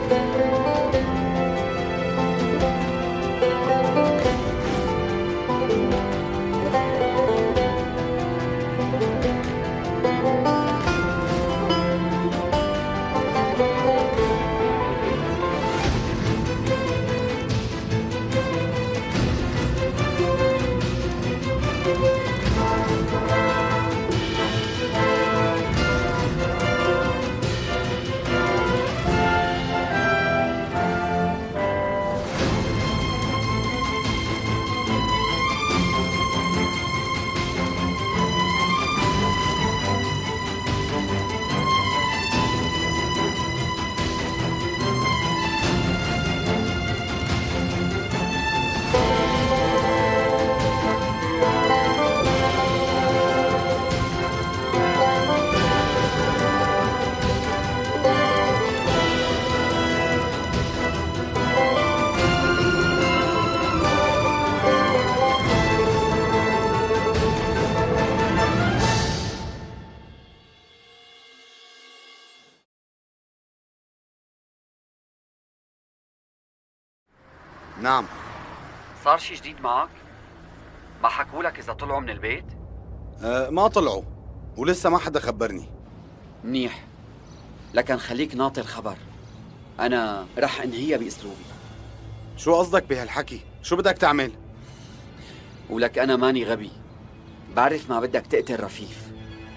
نعم. صار شي جديد معك؟ ما حكولك إذا طلعوا من البيت؟ ما طلعوا ولسه ما حدا خبرني. منيح، لكن خليك ناطر خبر. أنا رح أنهيها بأسلوبي. شو قصدك بهالحكي؟ شو بدك تعمل؟ ولك أنا ماني غبي، بعرف ما بدك تقتل رفيف.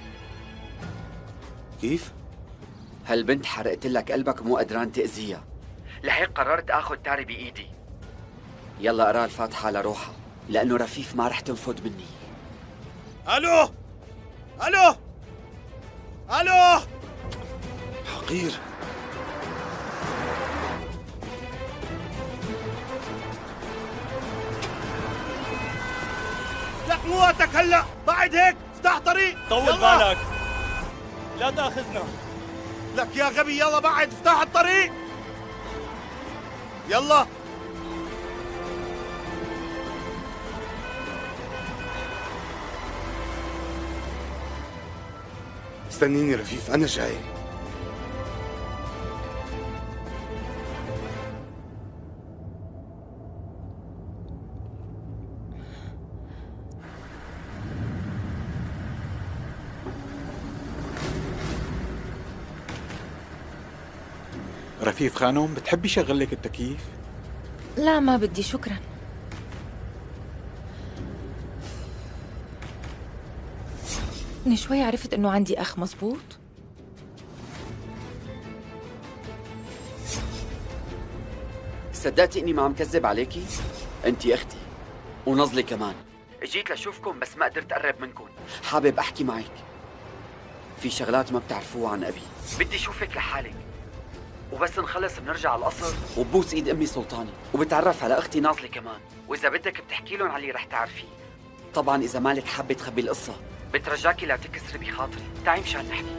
كيف؟ هالبنت حرقت لك قلبك ومو قدران تأذيها، لهيك قررت آخذ تاري بإيدي. يلا اقرا الفاتحة لروحها، لأنه رفيف ما رح تنفد مني. ألو ألو ألو. حقير. لك مو وقتك هلا، بعد هيك افتح طريق. طول بالك، لا تاخذنا. لك يا غبي يلا بعد افتح الطريق يلا. استنيني رفيف أنا جاي. رفيف خانم، بتحبي شغل لك التكييف؟ لا ما بدي شكرا. من شوي عرفت انه عندي اخ، مزبوط؟ صدقتي اني ما عم كذب عليكي؟ انتي اختي ونظلي كمان. اجيت لشوفكم بس ما قدرت اقرب منكم. حابب احكي معك في شغلات ما بتعرفوها عن ابي. بدي اشوفك لحالك، وبس نخلص بنرجع على القصر وببوس ايد امي سلطاني وبتعرف على اختي ناظلي كمان. واذا بدك بتحكي لهم على اللي رح تعرفيه. طبعا اذا مالك حابه تخبي القصه بترجاكي لا تكسري بخاطري. تعي مشان نحكي.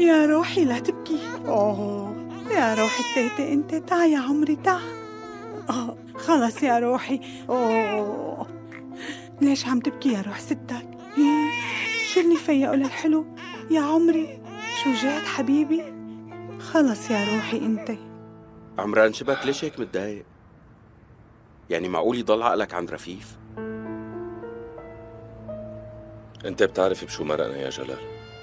يا روحي لا تبكي. يا روحي التيتة انت، تعا يا عمري تعا. خلص يا روحي. ليش عم تبكي يا روح ستك؟ شو اللي فيقوا للحلو يا عمري؟ شو جات حبيبي؟ خلص يا روحي انت. عمران شبك ليش هيك متضايق؟ يعني معقول يضل عقلك عند رفيف؟ انت بتعرف بشو مرقنا يا جلال.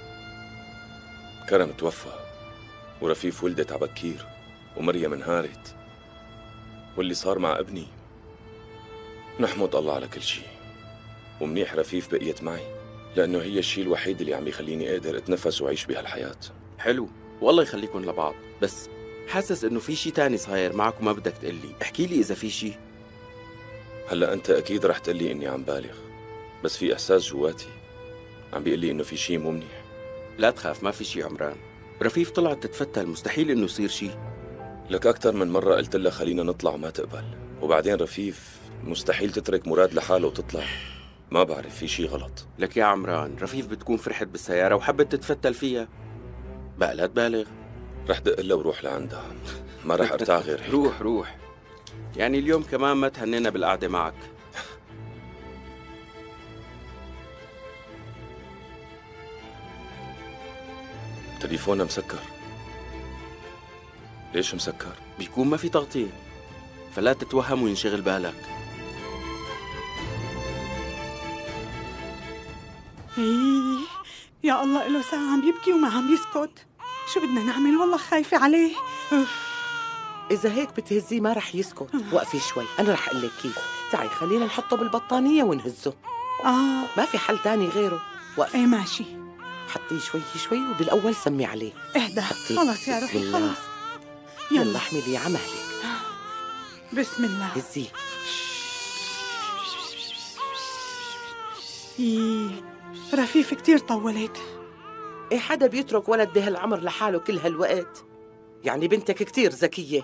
كرم توفى ورفيف ولدت عبكير ومريم انهارت، واللي صار مع ابني نحمد الله على كل شيء. ومنيح رفيف بقيت معي، لأنه هي الشيء الوحيد اللي عم يخليني قادر اتنفس وعيش بهالحياة. حلو، والله يخليكم لبعض، بس حاسس انه في شيء تاني صاير معك وما بدك تقلي. احكي لي اذا في شيء. هلا انت اكيد رح تقلي اني عم بالغ، بس في احساس جواتي عم بيقول لي انه في شيء مو منيح. لا تخاف، ما في شيء عمران. رفيف طلعت تتفتل، مستحيل انه يصير شيء. لك اكثر من مرة قلت لها خلينا نطلع وما تقبل، وبعدين رفيف مستحيل تترك مراد لحاله وتطلع. ما بعرف، في شيء غلط. لك يا عمران، رفيف بتكون فرحت بالسيارة وحبت تتفتل فيها، بقى لا تبالغ. رح دق لها وروح لعندها، ما رح ارتاح غير هيك. روح، يعني اليوم كمان ما تهنينا بالقعدة معك. تليفونها مسكر. ليش مسكر؟ بيكون ما في تغطية، فلا تتوهم وينشغل بالك. يا الله، له ساعة عم يبكي وما عم يسكت. شو بدنا نعمل؟ والله خايفة عليه. إذا هيك بتهزيه ما رح يسكت. وقفي شوي، أنا رح أقول لك كيف. تعي خلينا نحطه بالبطانية ونهزه. ما في حل تاني غيره. وقفي. ايه ماشي. حطيه شوي شوي وبالأول سمي عليه. اهدى. خلص يا روحي خلص. يلا احملي يا عمهلك. بسم الله. هزيه. رفيف كتير طولت. ايه حدا بيترك ولد بهالعمر لحاله كل هالوقت؟ يعني بنتك كتير ذكية.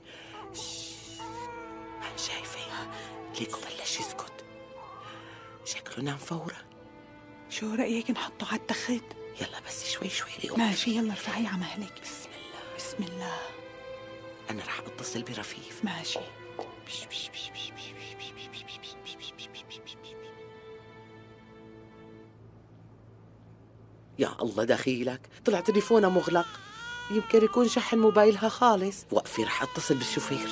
أنا شايفة ليكو بلش يسكت، شكله نام فورا. شو رأيك نحطه على التخت؟ يلا بس شوي شوي. ماشي، يلا ارفعي عمهلك. بسم الله بسم الله. أنا رح أتصل برفيف. ماشي. يا الله دخيلك، طلع تليفونها مغلق، يمكن يكون شحن موبايلها خالص. وقفي رح أتصل بالشوفير.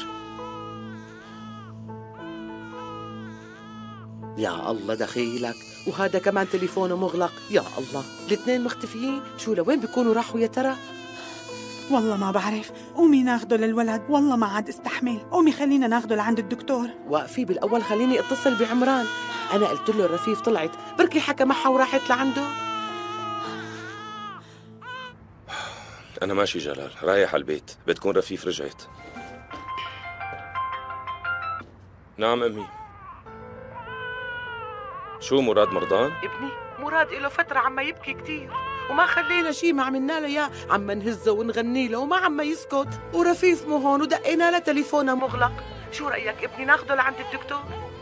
يا الله دخيلك، وهذا كمان تليفونه مغلق. يا الله، الاثنين مختفيين. شو لوين بيكونوا راحوا يا ترى؟ والله ما بعرف. قومي ناخده للولد، والله ما عاد استحمل. قومي خلينا ناخده لعند الدكتور. وقفي بالأول خليني اتصل بعمران. أنا قلت له رفيف طلعت، بركي حكى معها وراحت لعنده. أنا ماشي جلال، رايح على البيت، بتكون رفيف رجعت. نعم أمي. شو مراد مرضان؟ ابني مراد له فترة عم يبكي كتير، وما خلينا شي، ما عملنا له اياه، عم نهزه ونغني له وما عم يسكت. ورفيف مو هون ودقينا له تليفونه مغلق. شو رأيك ابني ناخده لعند الدكتور؟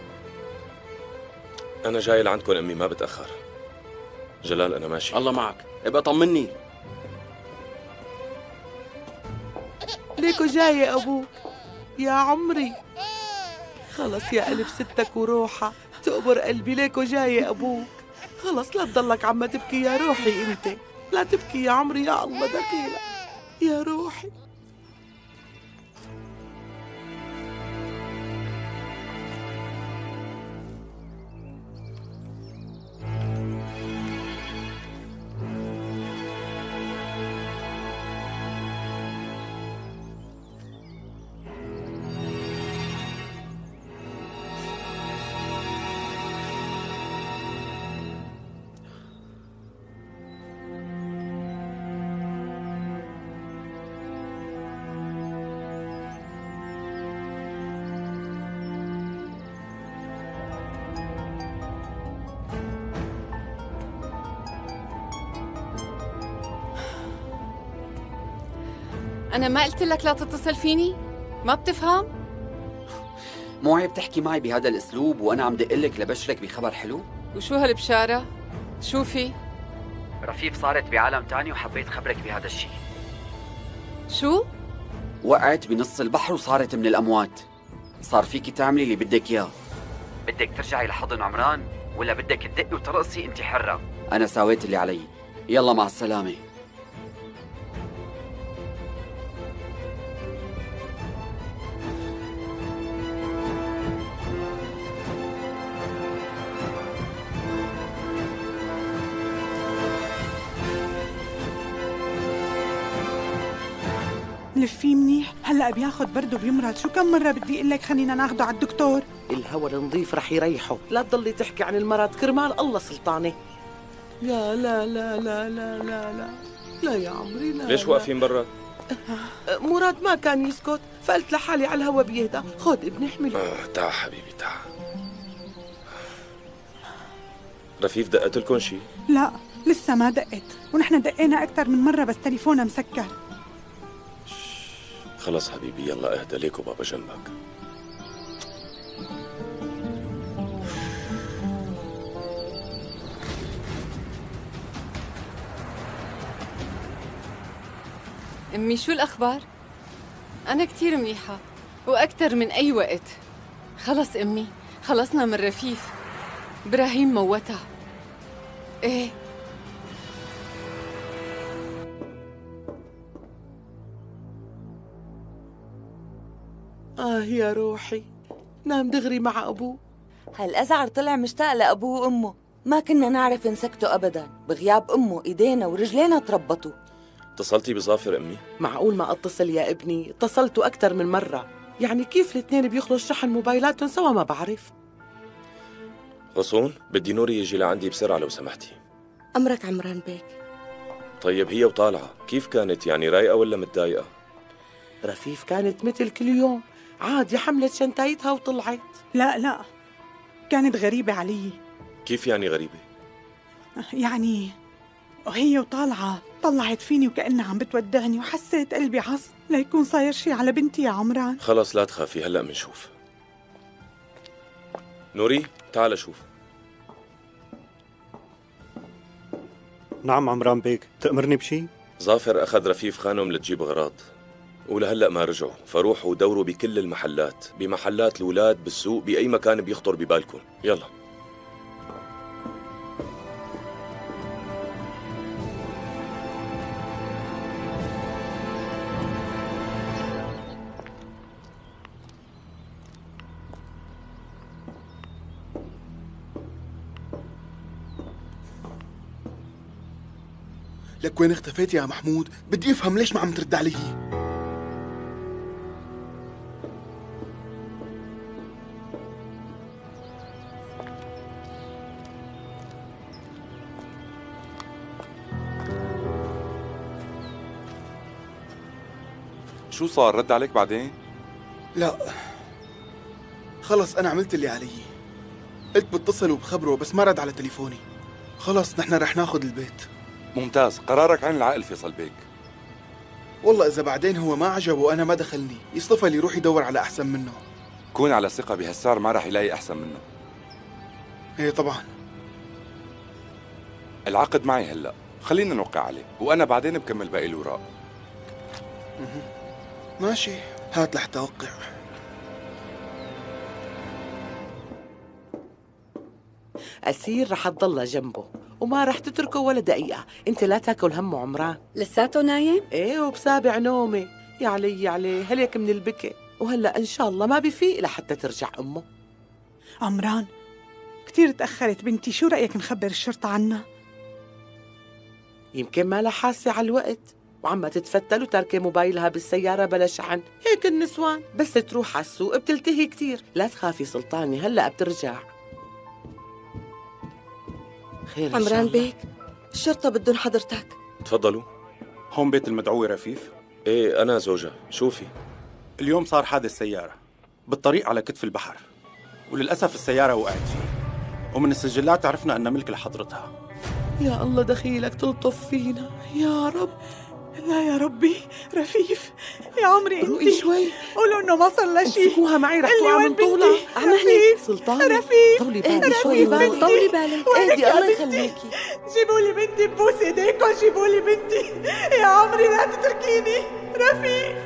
أنا جاي لعندكم أمي، ما بتأخر. جلال أنا ماشي. الله معك، ابقى طمني. ليكو جاي يا أبوك يا عمري. خلص يا قلب ستك وروحة، تقبر قلبي. ليكو جاي يا أبوك. خلص لا تضلك عم تبكي يا روحي. انت لا تبكي يا عمري. يا الله دخيلك يا روحي. أنا ما قلت لك لا تتصل فيني؟ ما بتفهم؟ مو عيب تحكي معي بهذا الأسلوب وأنا عم دقلك لبشرك بخبر حلو؟ وشو هالبشارة؟ شو في؟ رفيف صارت بعالم تاني وحبيت خبرك بهذا الشيء. شو؟ وقعت بنص البحر وصارت من الأموات. صار فيكي تعملي اللي بدك إياه. بدك ترجعي لحضن عمران ولا بدك تدقي وترقصي؟ انت حرة. أنا سويت اللي علي. يلا مع السلامة. لفيه منيح، هلا بياخد برده بيمرض. شو كم مرة بدي اقول لك خلينا ناخده على الدكتور؟ الهوا النظيف رح يريحه، لا تضلي تحكي عن المرض كرمال الله سلطانة. لا لا لا لا لا لا لا لا يا عمري لا. ليش واقفين برا؟ مراد ما كان يسكت، فقلت لحالي على الهوا بيهدى. خد ابني احمله. تعا حبيبي تعا. رفيف دقت لكم شيء؟ لا لسه ما دقت، ونحن دقينا أكثر من مرة بس تليفونها مسكر. خلص حبيبي يلا اهدى ليك وبابا جنبك. أمي شو الأخبار؟ أنا كتير منيحة وأكتر من أي وقت. خلص أمي، خلصنا من رفيف. إبراهيم موتها. إيه يا روحي، نام دغري مع أبوه. هالأزعر طلع مشتاق لأبوه وأمه، ما كنا نعرف نسكته أبداً. بغياب أمه إيدينا ورجلينا تربطوا. اتصلتي بظافر أمي؟ معقول ما أتصل يا ابني؟ اتصلتوا أكثر من مرة. يعني كيف الاثنين بيخلص شحن موبايلاتهم سوا؟ ما بعرف. غصون بدي نوري يجي لعندي بسرعة لو سمحتي. أمرك عمران بيك. طيب هي وطالعة كيف كانت؟ يعني رايقة ولا متضايقة؟ رفيف كانت مثل كل يوم عادي، حملت شنطايتها وطلعت. لا كانت غريبة علي. كيف يعني غريبة؟ يعني وهي وطالعة طلعت فيني وكأنها عم بتودعني، وحسيت قلبي عص ليكون صاير شي على بنتي يا عمران. خلص لا تخافي هلأ منشوف. نوري تعال شوف. نعم عمران بيك، تأمرني بشي؟ ظافر أخذ رفيف خانم لتجيب أغراض ولهلأ ما رجعوا، فروحوا دوروا بكل المحلات، بمحلات الأولاد، بالسوق، بأي مكان بيخطر ببالكم. يلا. لك وين اختفيت يا محمود؟ بدي افهم ليش ما عم ترد علي. شو صار؟ رد عليك بعدين؟ لا خلص أنا عملت اللي علي. قلت بتصل وبخبره بس ما رد على تليفوني. خلص نحن رح ناخذ البيت. ممتاز، قرارك عن العقل فيصل بيك. والله إذا بعدين هو ما عجبه أنا ما دخلني، يصطفى اللي يروح يدور على أحسن منه. كون على ثقة بهالسعر ما رح يلاقي أحسن منه. إيه طبعا. العقد معي هلأ، خلينا نوقع عليه وأنا بعدين بكمل باقي الأوراق. ماشي، هات لحتى أوقع. أسير رح تضلها جنبه وما رح تتركه ولا دقيقة. انت لا تاكل همه عمران. لساته نايم؟ ايه وبسابع نومي. يا علي يا علي هليك من البكي، وهلأ إن شاء الله ما بفيق لحتى ترجع أمه. عمران كتير تأخرت بنتي، شو رأيك نخبر الشرطة عنا؟ يمكن ما لها حاسة على الوقت وعم تتفتل وتاركة موبايلها بالسيارة بلا شحن. هيك النسوان بس تروح على السوق بتلتهي كتير. لا تخافي سلطاني هلأ بترجع. خير عمران بيك، الشرطة بدهم حضرتك. تفضلوا. هون بيت المدعوة رفيف؟ ايه أنا زوجها. شوفي اليوم صار حادث سيارة بالطريق على كتف البحر، وللأسف السيارة وقعت فيه، ومن السجلات عرفنا أن ملك لحضرتها. يا الله دخيلك تلطف فينا يا رب. لا يا ربي، رفيف يا عمري انت روقي شوي، قولوا انه ما صار لها شيء. امسكوها معي رح توقع من طولها. عملي سلطان رفيف، طولي اهدي بالك شوي بالك. طولي بالك، اهدي الله يخليكي. جيبوا لي بنتي ببوس ايديكم، جيبوا لي بنتي يا عمري، لا تتركيني. رفيف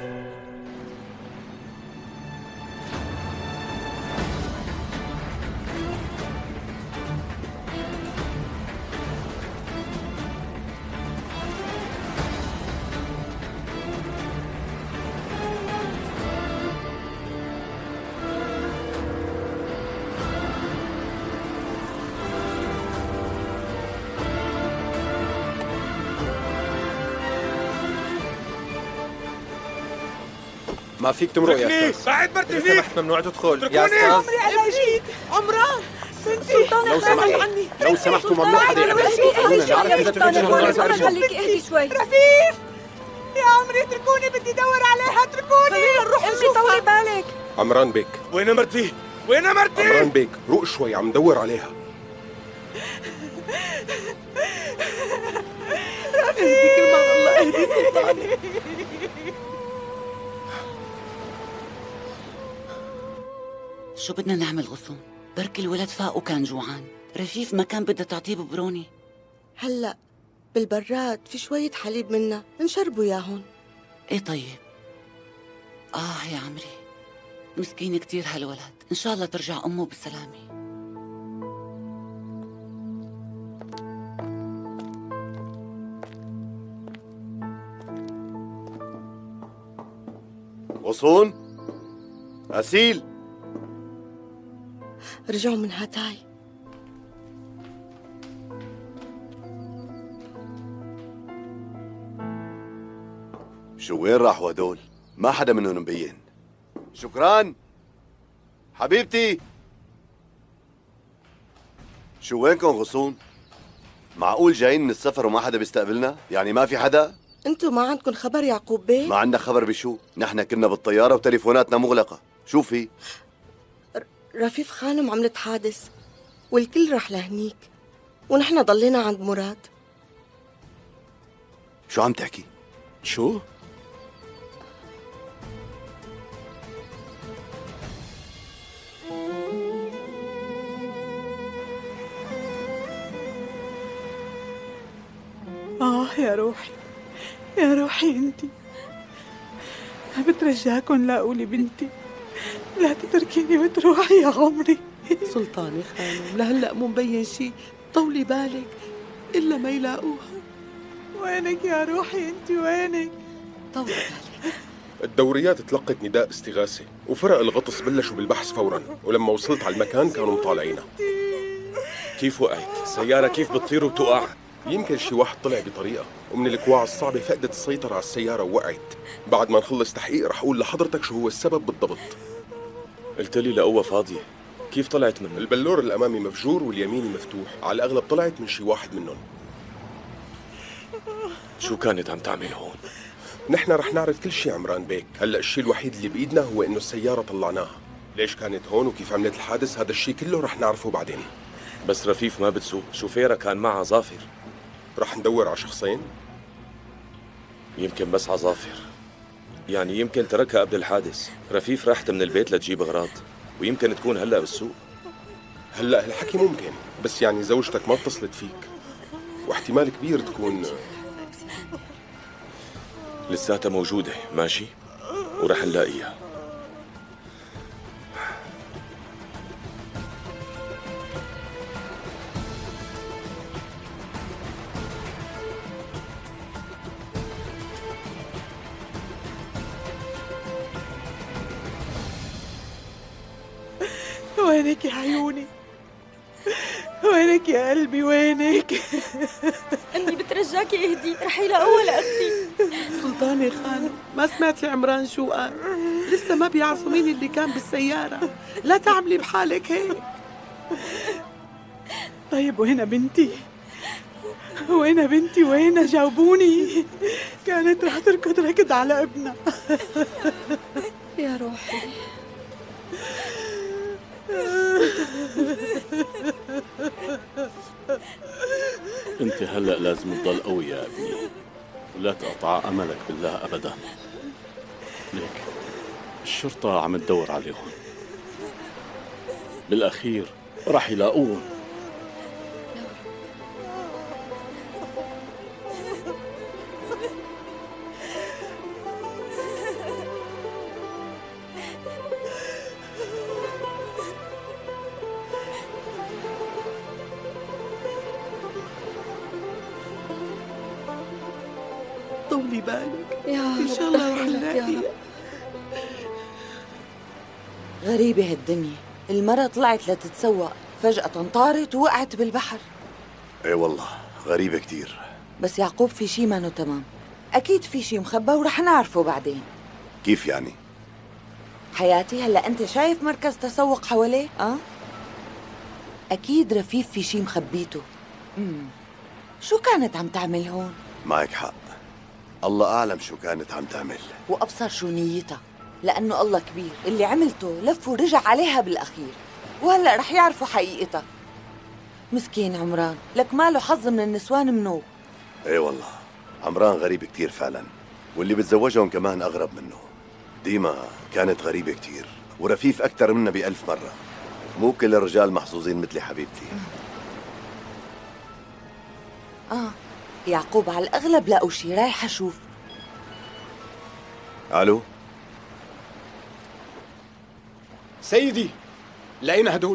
ما فيك تمرق يا استاذ. بعد إذا برتفيف. سمحت ممنوع تدخل يا اتركوني. استاذ. عمري انا جيت. عمران بنتي لو سمحت لو سمحتوا ممنوع حدا يعمل خلونا نعرف اذا تركتوا الله يخليك اهدي شوي. رفيف يا عمري اتركوني، بدي ادور عليها، اتركوني. خلينا نروح امي نشوفها. طولي بالك. عمران بيك، وين مرتي؟ وين مرتي؟ عمران بيك، روق شوي، عم ندور عليها. اهدي كرمال الله، اهدي سلطاني. شو بدنا نعمل غصون؟ بركي الولد فاق وكان جوعان. رفيف ما كان بدها تعطيه ببروني. هلأ بالبراد في شوية حليب منا نشربوا ياهن. ايه طيب. يا عمري، مسكين كتير هالولد، ان شاء الله ترجع امه بالسلامة. غصون أسيل، رجعوا من هاتاي. شو وين راحوا هدول؟ ما حدا منهم مبين. شكران حبيبتي. شو وينكم غصون؟ معقول جايين من السفر وما حدا بيستقبلنا؟ يعني ما في حدا؟ انتو ما عندكم خبر يعقوب بيه؟ ما عندنا خبر بشو؟ نحن كنا بالطيارة وتليفوناتنا مغلقة. شو في؟ رفيف خانم عملت حادث والكل رح لهنيك ونحن ضلينا عند مراد. شو عم تحكي؟ شو؟ يا روحي، يا روحي انتي، بترجاكن لاقوا لي بنتي، لا تتركيني وتروحي يا عمري. سلطاني خانم لهلا مو مبين شي، طولي بالك الا ما يلاقوها. وينك يا روحي انتي، وينك؟ طولي بالك. الدوريات تلقت نداء استغاثة وفرق الغطس بلشوا بالبحث فورا، ولما وصلت على المكان كانوا مطالعينا. كيف وقعت؟ السيارة كيف بتطير وبتوقع؟ يمكن شي واحد طلع بطريقة ومن الكواع الصعبة فقدت السيطرة على السيارة ووقعت. بعد ما نخلص تحقيق رح أقول لحضرتك شو هو السبب بالضبط. قلت لي لقوة فاضية، كيف طلعت منه؟ البلور الأمامي مفجور واليميني مفتوح، على الأغلب طلعت من شي واحد منهم. شو كانت عم تعمل هون؟ نحن رح نعرف كل شي عمران بيك. هلأ الشي الوحيد اللي بإيدنا هو إنه السيارة طلعناها. ليش كانت هون وكيف عملت الحادث هذا الشي كله رح نعرفه بعدين. بس رفيف ما بتسوق، شوفيرها كان معها ظافر. رح ندور على شخصين؟ يمكن بس على ظافر، يعني يمكن تركها قبل الحادث. رفيف راحت من البيت لتجيب أغراض، ويمكن تكون هلأ بالسوق. هلأ الحكي ممكن، بس يعني زوجتك ما اتصلت فيك، واحتمال كبير تكون لساتها موجودة. ماشي، ورح نلاقيها. وينك يا عيوني، وينك يا قلبي، وينك؟ أمي بترجاكي اهدي، رح يلاقوها لأختي. سلطاني خانم ما سمعتي عمران شو قال؟ لسه ما بيعرفوا مين اللي كان بالسيارة، لا تعملي بحالك هيك. طيب وين بنتي؟ وين بنتي؟ وين؟ جاوبوني. كانت رح تركض ركض على ابنها. يا روحي. انت هلأ لازم تضل قوي يا ابني. ولا تقطع أملك بالله أبدا. ليك الشرطة عم تدور عليهم، بالأخير راح يلاقوهم. طولي بالك يا إن رب شاء الله رح دخلك يا نلاقي. رب. غريبة هالدنيا، المرة طلعت لتتسوق فجأة طارت ووقعت بالبحر. ايه والله غريبة كتير. بس يعقوب في شي ما تمام، أكيد في شي مخبى ورح نعرفه بعدين. كيف يعني؟ حياتي هلأ أنت شايف مركز تسوق حواليك؟ أكيد رفيف في شي مخبيته. شو كانت عم تعمل هون؟ معك حق، الله أعلم شو كانت عم تعمل. وأبصر شو نيتها، لأنه الله كبير، اللي عملته لف ورجع عليها بالأخير، وهلأ رح يعرفوا حقيقتها. مسكين عمران، لك ماله حظ من النسوان منوب. ايه والله عمران غريب كتير فعلا، واللي بتزوجهم كمان أغرب منه. ديما كانت غريبة كتير، ورفيف أكتر منا ب1000 مرة. مو كل الرجال محظوظين مثلي حبيبتي. يعقوب على الأغلب لقوا شي، رايحة أشوف. ألو سيدي، لقينا هدول.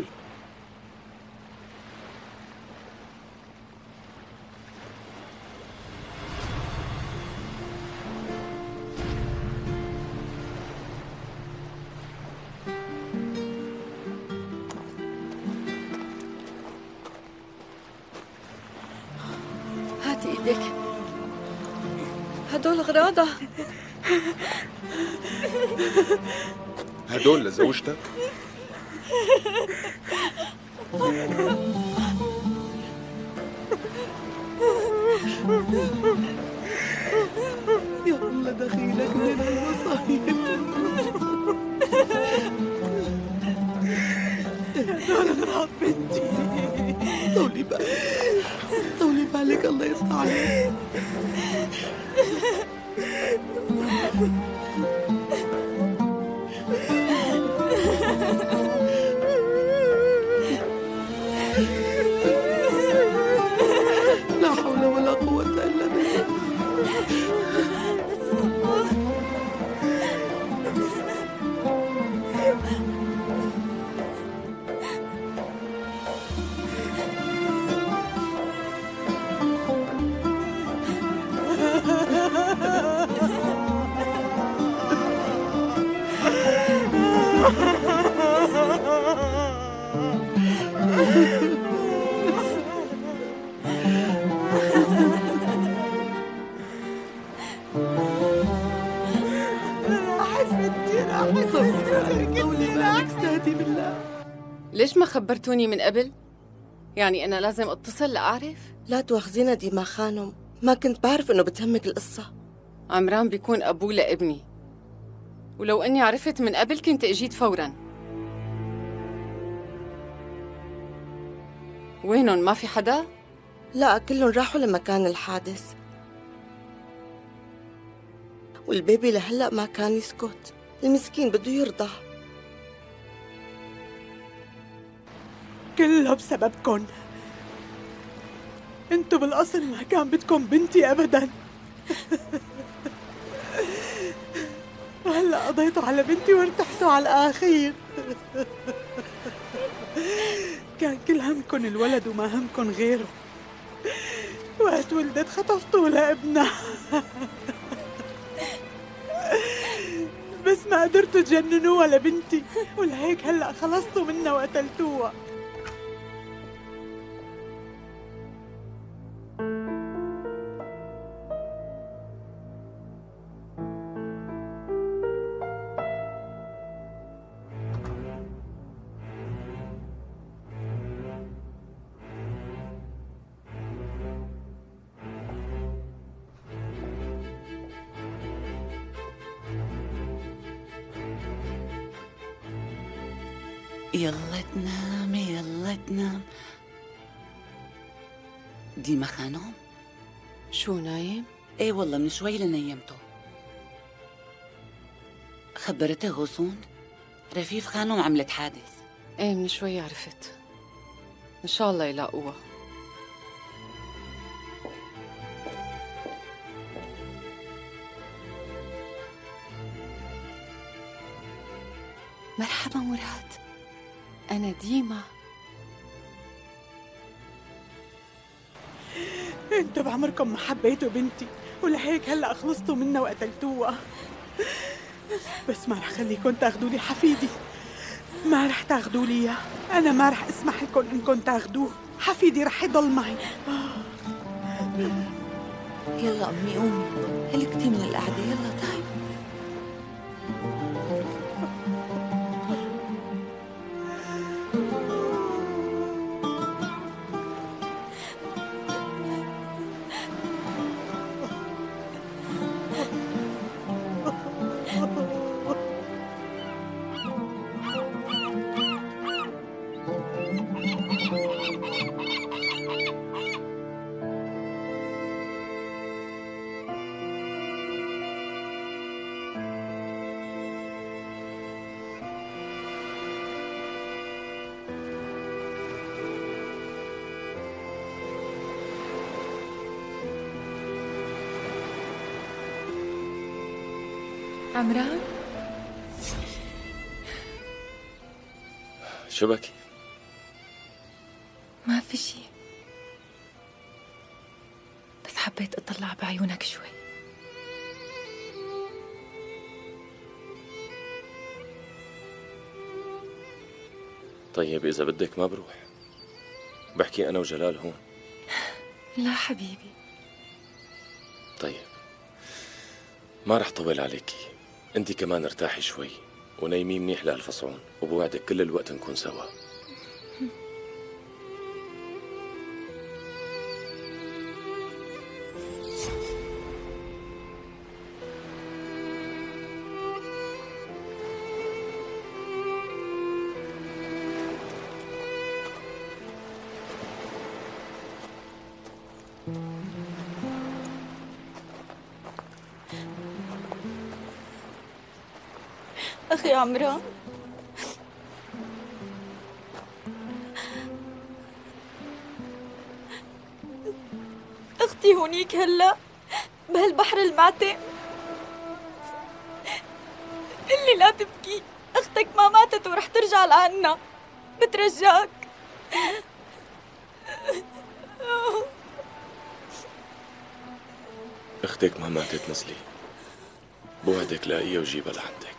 هاتي ايدك، هدول غراضة. هدول لزوجتك؟ يا الله دخيلك من المصايب. هدول غراض بنتي. طولي بالك، طولي بالك، الله يرضى عليك. لا حول ولا قوة إلا بالله. ليش ما خبرتوني من قبل؟ يعني أنا لازم أتصل لأعرف؟ لا تواخذينا ديما خانم، ما كنت بعرف إنه بتهمك القصة. عمران بيكون أبوه لابني، ولو إني عرفت من قبل كنت أجيت فوراً. وينهم، ما في حدا؟ لا، كلهم راحوا لمكان الحادث، والبيبي لهلأ ما كان يسكت. المسكين بده يرضع. كله بسببكن. انتو بالاصل ما كان بدكم بنتي ابدا. وهلا قضيتوا على بنتي وارتحتوا على الاخير. كان كل همكن الولد وما همكن غيره. وقت ولدت خطفتوا لابنها. بس ما قدرتوا تجننوها لبنتي، ولهيك هلا خلصتوا منها وقتلتوها. يلا تنام، يلا تنام. ديما خانم، شو نايم؟ ايه والله من شوي اللي نيمته. خبرتي غصون؟ رفيف خانم عملت حادث. ايه من شوي عرفت. ان شاء الله يلاقوها. مرحبا مراد، أنا ديما. انتوا بعمركم ما حبيتوا بنتي، ولهيك هلا خلصتوا منها وقتلتوها. بس ما رح خليكم تاخذوا لي حفيدي، ما رح تاخذوا لي اياه، انا ما رح اسمح لكم انكم تاخذوه، حفيدي رح يضل معي. يلا امي قومي، هلكتي من القعده، يلا تعي. عمران، شو بكي؟ ما في شي، بس حبيت اطلع بعيونك شوي. طيب إذا بدك ما بروح، بحكي أنا وجلال هون. لا حبيبي. طيب ما رح طول عليكي، انت كمان ارتاحي شوي ونايمي منيح لهالفصعون، وبوعدك كل الوقت نكون سوا. أخي عمران، أختي هونيك هلا بهالبحر المعتم. قلي لا تبكي، أختك ما ماتت ورح ترجع لعنا، بترجاك. اختك ما ماتت نزلي، بوعدك لاقيها وجيبها لعندك.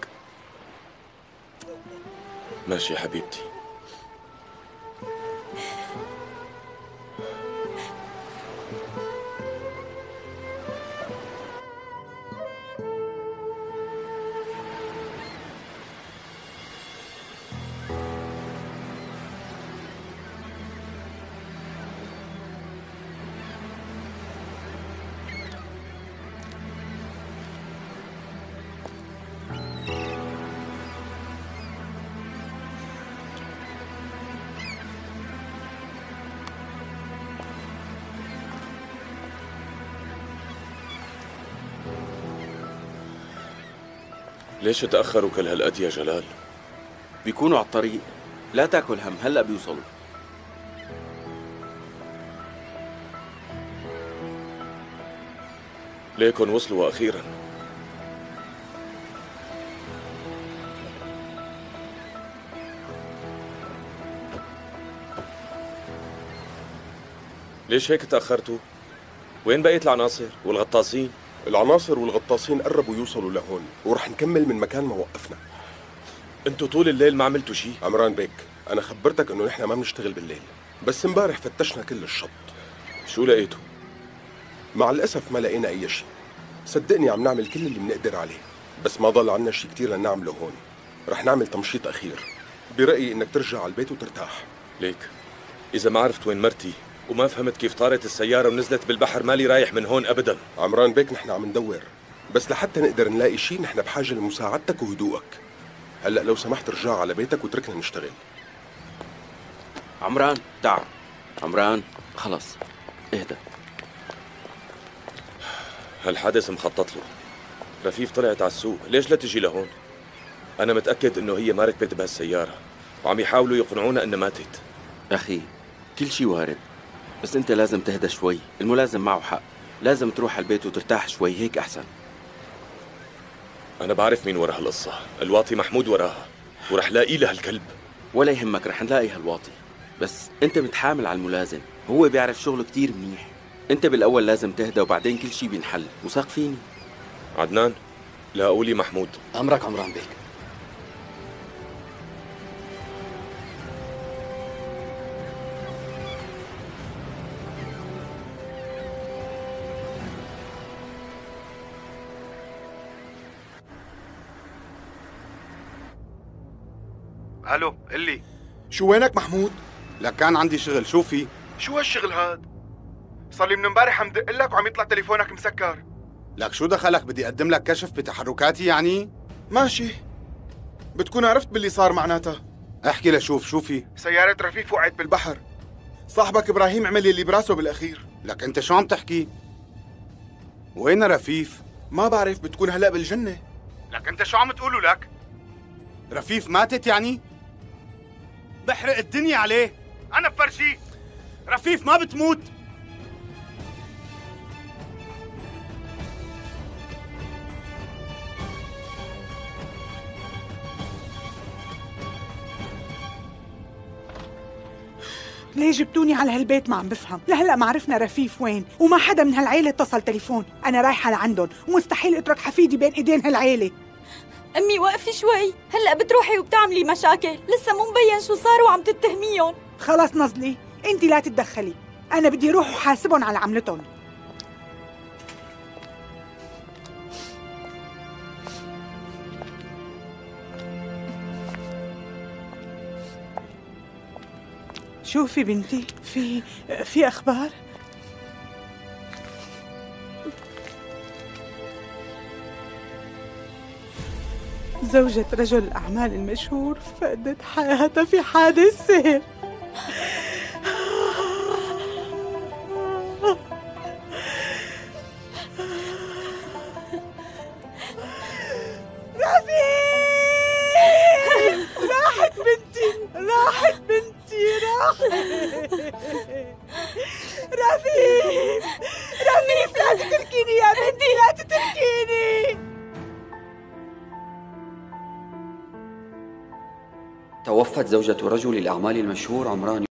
ماشي يا حبيبتي. ليش تأخروا كل هالقد يا جلال؟ بيكونوا على الطريق، لا تاكل هم، هلأ بيوصلوا. ليكن وصلوا أخيراً. ليش هيك تأخرتوا؟ وين بقيت العناصر والغطاسين؟ العناصر والغطاسين قربوا يوصلوا لهون، ورح نكمل من مكان ما وقفنا. انتوا طول الليل ما عملتوا شيء؟ عمران بيك، أنا خبرتك إنه نحن ما بنشتغل بالليل، بس امبارح فتشنا كل الشط. شو لقيتوا؟ مع الأسف ما لقينا أي شيء. صدقني عم نعمل كل اللي بنقدر عليه، بس ما ضل عنا شيء كتير لنعمله هون. رح نعمل تمشيط أخير. برأيي إنك ترجع على البيت وترتاح. ليك إذا ما عرفت وين مرتي وما فهمت كيف طارت السيارة ونزلت بالبحر مالي رايح من هون أبدا. عمران بيك، نحن عم ندور، بس لحتى نقدر نلاقي شيء نحن بحاجة لمساعدتك وهدوءك. هلأ لو سمحت رجع على بيتك وتركنا نشتغل. عمران تعال. عمران خلص اهدى. هالحدث مخطط له. رفيف طلعت على السوق، ليش لا تجي لهون؟ أنا متأكد إنه هي ما ركبت بهالسيارة، وعم يحاولوا يقنعونا إنها ماتت. أخي كل شي وارد، بس أنت لازم تهدى شوي. الملازم معه حق، لازم تروح على البيت وترتاح شوي، هيك أحسن. أنا بعرف مين ورا هالقصة، الواطي محمود وراها، ورح لاقي لها الكلب. ولا يهمك، رح نلاقي هالواطي، بس أنت متحامل على الملازم، هو بيعرف شغله كتير منيح. أنت بالأول لازم تهدى وبعدين كل شي بينحل، وثق فيني. عدنان، لا قولي محمود. أمرك عمران بيك. الو قلي شو وينك محمود؟ لك كان عندي شغل، شو في؟ شو هالشغل هاد؟ صار لي من امبارح عم دق لك وعم يطلع تليفونك مسكر. لك شو دخلك؟ بدي اقدم لك كشف بتحركاتي يعني؟ ماشي، بتكون عرفت باللي صار معناتها. احكي لشوف شو في؟ سيارة رفيف وقعت بالبحر، صاحبك ابراهيم عمل اللي براسه بالاخير. لك انت شو عم تحكي؟ وين رفيف؟ ما بعرف، بتكون هلا بالجنة. لك انت شو عم تقولوا لك؟ رفيف ماتت يعني؟ بحرق الدنيا عليه، انا بفرجيه. رفيف ما بتموت. ليه جبتوني على هالبيت؟ ما عم بفهم. لهلا ما عرفنا رفيف وين، وما حدا من هالعيلة اتصل تليفون. أنا رايحة لعندهم ومستحيل أترك حفيدي بين إيدين هالعيلة. أمي وقفي شوي، هلأ بتروحي وبتعملي مشاكل، لسه مو مبين شو صار وعم تتهميهم. خلاص نزلي، أنت لا تتدخلي، أنا بدي روح وحاسبهم على عملتهم. شوفي بنتي، في أخبار؟ زوجة رجل الأعمال المشهور فقدت حياتها في حادث سير. راحت بنتي، راحت بنتي، راحت. رفيف، رفيف لا تتركيني يا بنتي، لا تتركيني. توفت زوجة رجل الأعمال المشهور عمران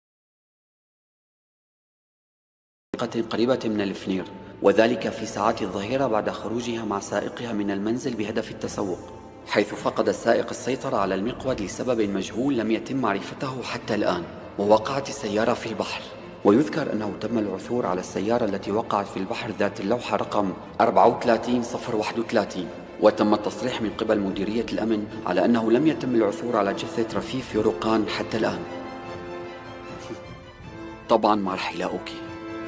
قريبة من الفنير، وذلك في ساعات الظهيرة بعد خروجها مع سائقها من المنزل بهدف التسوق، حيث فقد السائق السيطرة على المقود لسبب مجهول لم يتم معرفته حتى الآن، ووقعت السيارة في البحر. ويذكر أنه تم العثور على السيارة التي وقعت في البحر ذات اللوحة رقم 34031، وتم التصريح من قبل مديرية الأمن على أنه لم يتم العثور على جثة رفيف يروقان حتى الآن. طبعا ما رح يلاقوكي.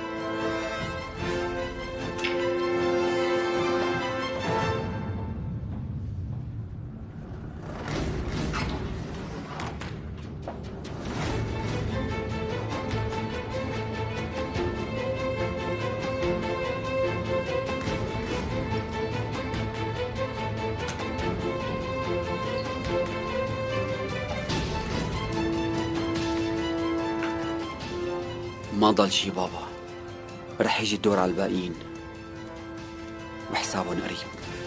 ما ضل شي بابا، رح يجي الدور على الباقيين وحسابهم قريب.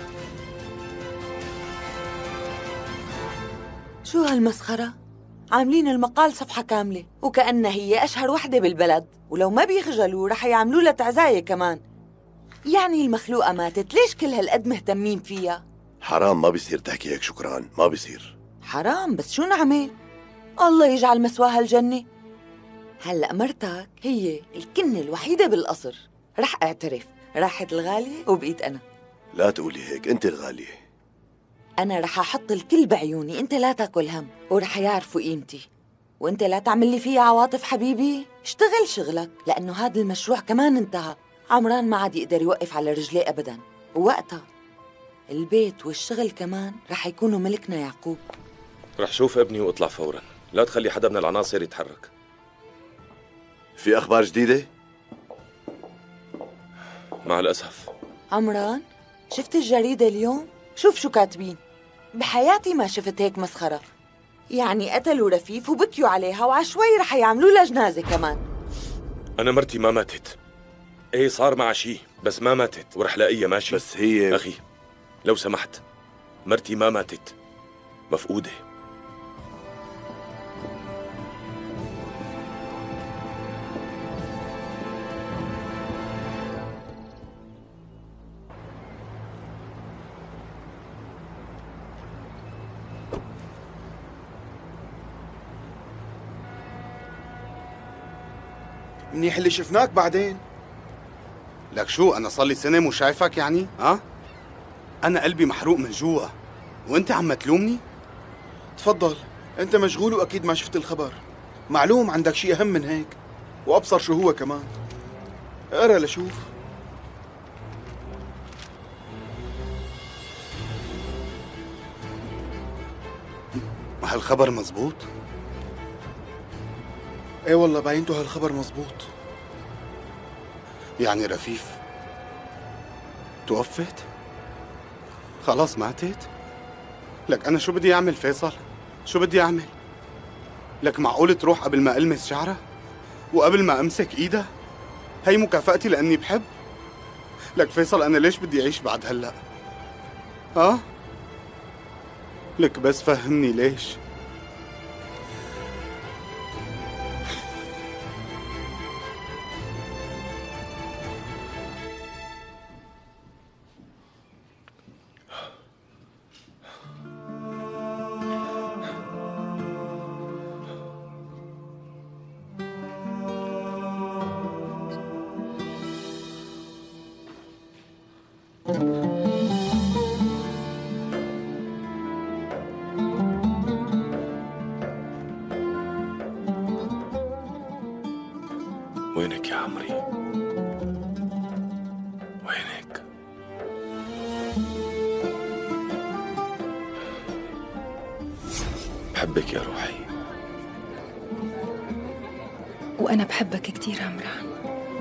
شو هالمسخرة؟ عاملين المقال صفحة كاملة وكأنها هي أشهر وحدة بالبلد، ولو ما بيخجلوا رح يعملوا لها تعزاية كمان. يعني المخلوقة ماتت، ليش كل هالقد مهتمين فيها؟ حرام، ما بيصير تحكي هيك شكران، ما بيصير. حرام، بس شو نعمل؟ الله يجعل مسواها الجنة. هلأ مرتك هي الكنة الوحيدة بالقصر، رح اعترف، راحت الغالية وبقيت أنا. لا تقولي هيك، أنت الغالية. أنا رح أحط الكل بعيوني، أنت لا تاكل هم، ورح يعرفوا قيمتي. وأنت لا تعمل لي فيها عواطف حبيبي، اشتغل شغلك، لأنه هذا المشروع كمان انتهى. عمران ما عاد يقدر يوقف على رجليه أبداً، ووقتها البيت والشغل كمان رح يكونوا ملكنا يعقوب. رح شوف ابني واطلع فورا، لا تخلي حدا من العناصر يتحرك. في أخبار جديدة؟ مع الأسف عمران، شفت الجريدة اليوم؟ شوف شو كاتبين. بحياتي ما شفت هيك مسخرة. يعني قتلوا رفيف وبكيوا عليها وعشوي رح يعملوا لها جنازة كمان. أنا مرتي ما ماتت. إيه صار معها شي بس ما ماتت ورح لاقيها ماشي. بس هي أخي لو سمحت، مرتي ما ماتت، مفقودة. منيح اللي شفناك بعدين. لك شو، أنا صار لي سنة مو شايفك يعني؟ ها؟ أنا قلبي محروق من جوا وأنت عم تلومني؟ تفضل، أنت مشغول وأكيد ما شفت الخبر. معلوم عندك شيء أهم من هيك، وأبصر شو هو كمان. اقرا لشوف. هالخبر مزبوط؟ ايه والله باينته هالخبر مزبوط. يعني رفيف توفت؟ خلاص ماتت؟ لك أنا شو بدي أعمل فيصل؟ شو بدي أعمل؟ لك معقول تروح قبل ما ألمس شعرها؟ وقبل ما أمسك إيدها؟ هي مكافأتي لأني بحب؟ لك فيصل أنا ليش بدي أعيش بعد هلأ؟ ها؟ لك بس فهمني ليش؟ وينك يا عمري؟ وينك؟ بحبك يا روحي. وأنا بحبك كتير عمران.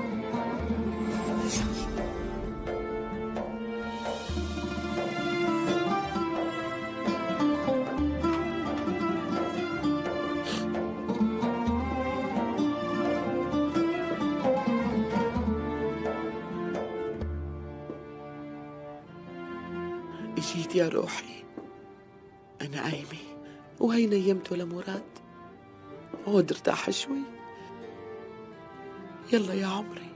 اجيت يا روحي، أنا قايمة وهي نيمته لمراد. عود ارتاح شوي. يلا يا عمري.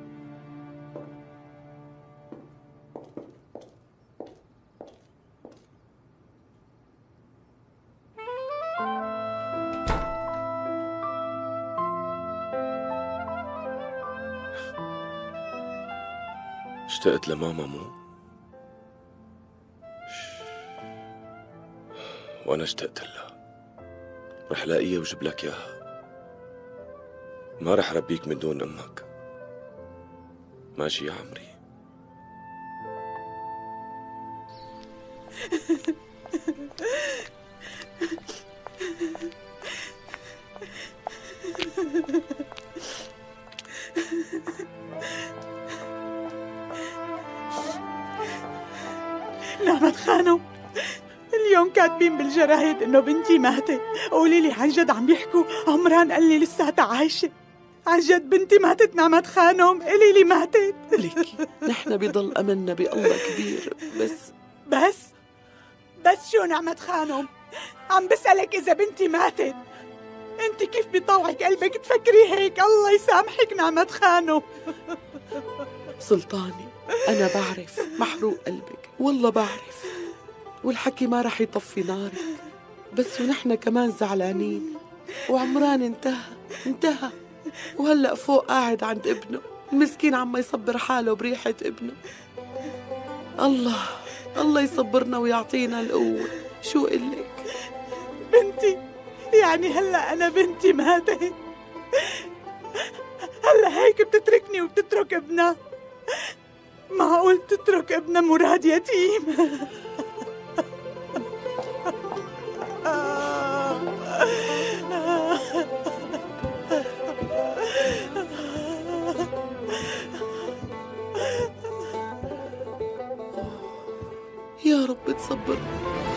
اشتقت لماما مو؟ وأنا اشتقت لها. رح لاقيها وجيب لك إياها. ما رح ربيك من دون أمك. ماشي يا عمري؟ نعمة خانم، اليوم كاتبين بالجرايد انه بنتي ماتت. قولي لي عن جد عم بيحكوا؟ عمران قال لي لساتها عايشة. عن جد بنتي ماتت نعمة خانم؟ قولي لي ماتت. ليكي نحن بضل أملنا بالله كبير. بس شو نعمة خانم؟ عم بسألك إذا بنتي ماتت. انت كيف بيطوعك قلبك تفكري هيك؟ الله يسامحك نعمة خانم. سلطاني أنا بعرف محروق قلبك، والله بعرف، والحكي ما رح يطفي نارك. بس ونحن كمان زعلانين. وعمران انتهى وهلأ فوق قاعد عند ابنه المسكين عم يصبر حاله بريحة ابنه. الله يصبرنا ويعطينا القوة. شو قلك؟ بنتي يعني هلأ أنا بنتي ماتت؟ هلأ هيك بتتركني وبتترك ابنها؟ معقول تترك ابنها مراد يتيم؟ يا رب تصبرنا.